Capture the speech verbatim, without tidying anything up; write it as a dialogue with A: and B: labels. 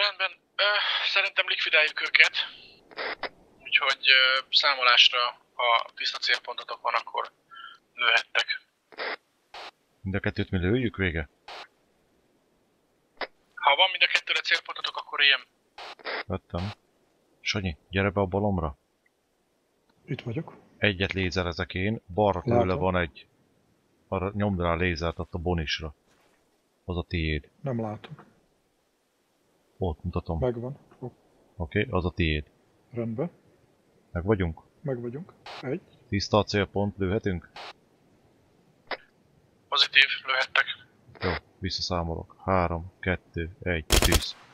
A: Rendben, ö, szerintem likvidáljuk őket. Úgyhogy ö, számolásra, ha tiszta célpontotok van, akkor lőhettek.
B: Mind a kettőt mi lőjük vége?
A: Ha van mind a kettőre célpontotok, akkor ilyen.
B: Vettem. Sanyi, gyere be a balomra.
C: Itt vagyok.
B: Egyet lézerezek én, balra tőle
C: Látom.
B: van egy. Arra nyomd rá a lézert ott a bonisra. Az a tiéd.
C: Nem látom.
B: Ott mutatom.
C: Megvan. Oké,
B: Oké, okay, az a tiéd.
C: rendben.
B: Meg vagyunk?
C: Meg vagyunk. Egy.
B: Tiszta a célpont, lőhetünk?
A: Pozitív, lőhettek.
B: Jó, visszaszámolok. Három, kettő, egy, tűz.